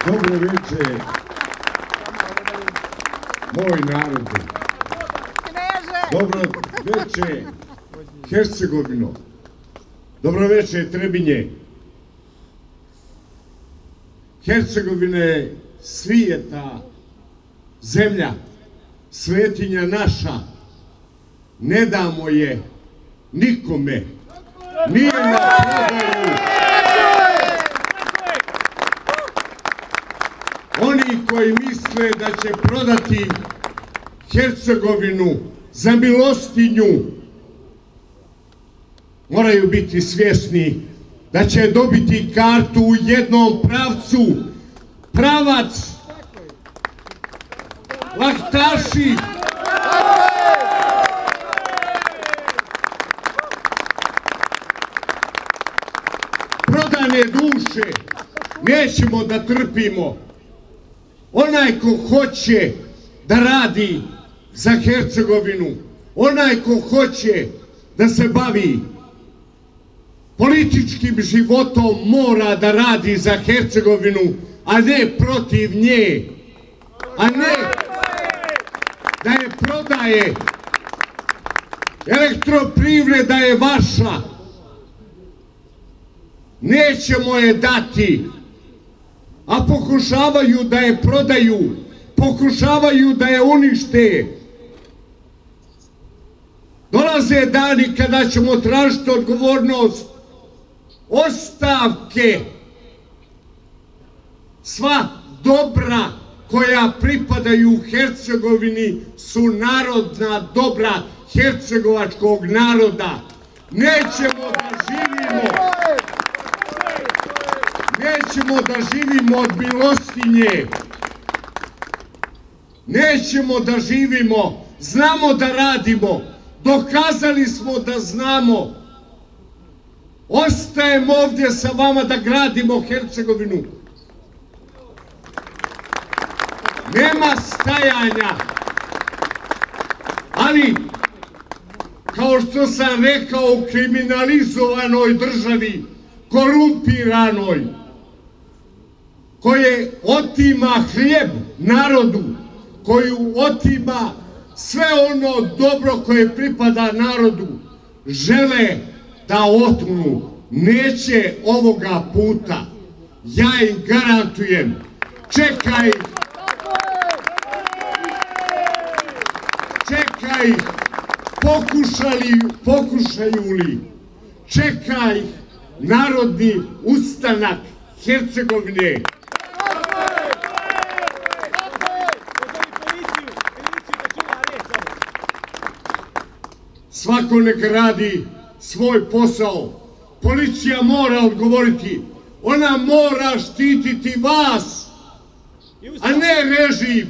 Dobro večer, moj narod. Dobro večer, Hercegovino. Dobro večer, Trebinje. Hercegovina je svijeta zemlja, svetinja naša. Ne damo je nikome. Nije na prodaju. Oni koji misle da će prodati Hercegovinu za milostinju moraju biti svjesni da će dobiti kartu u jednom pravcu. Pravac Laktaši, prodane duše nećemo da trpimo. Onaj ko hoće da radi za Hercegovinu, onaj ko hoće da se bavi političkim životom mora da radi za Hercegovinu, a ne protiv nje, a ne da je prodaje. Elektroprivreda je vaša, nećemo je dati, a pokušavaju da je prodaju, pokušavaju da je unište. Dolaze dani kada ćemo tražiti odgovornost, ostavke. Sva dobra koja pripadaju Hercegovini su narodna dobra hercegovačkog naroda. Nećemo da živimo od milostinje. Nećemo da živimo, znamo da radimo, dokazali smo da znamo. Ostajemo ovdje sa vama da gradimo Hercegovinu. Nema stajanja, ali kao što sam rekao, u kriminalizovanoj državi, korumpiranoj, koje otima hljeb narodu, koju otima sve ono dobro koje pripada narodu, žele da otmu. Neće ovoga puta. Ja im garantujem. Čekaj, pokušaju li, čekaj narodni ustanak Hercegovine. Svako neka radi svoj posao. Policija mora odgovoriti. Ona mora štititi vas, a ne režim.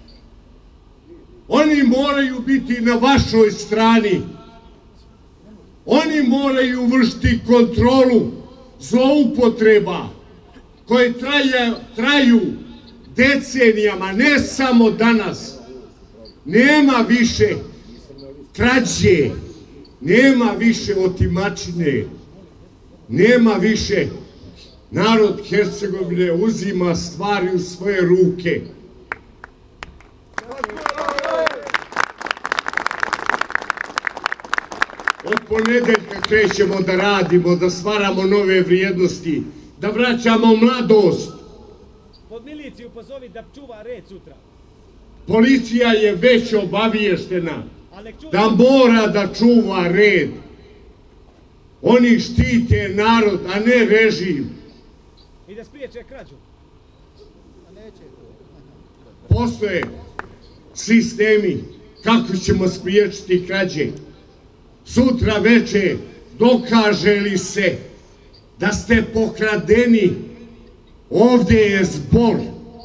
Oni moraju biti na vašoj strani. Oni moraju vršiti kontrolu zloupotreba koje traju decenijama, ne samo danas. Nema više krađe, nema više otimačine, nema više. Narod Hercegovine uzima stvari u svoje ruke. Od ponedeljka krećemo da radimo, da stvaramo nove vrijednosti, da vraćamo mladost. Pod miliciju pozovi da čuva red sutra. Policija je već obaviještena da mora da čuva red. Oni štite narod, a ne režim. I da spriječe krađu. Postoje sistemi kako ćemo spriječiti krađe. Sutra veče dokaže li se da ste pokradeni, ovdje je zbor.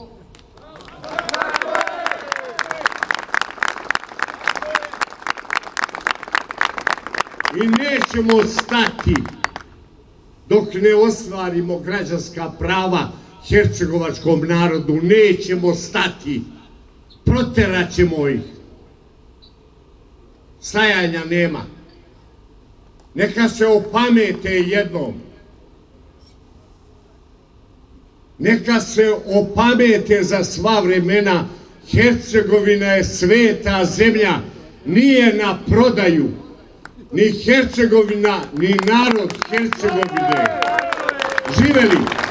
I nećemo stati dok ne ostvarimo građanska prava hercegovačkom narodu. Nećemo stati. Proterat ćemo ih. Stajanja nema. Neka se opamete jednom. neka se opamete za sva vremena. Hercegovina je sveta zemlja, nije na prodaju. Ni Hercegovina, ni narod Hercegovine. Živeli!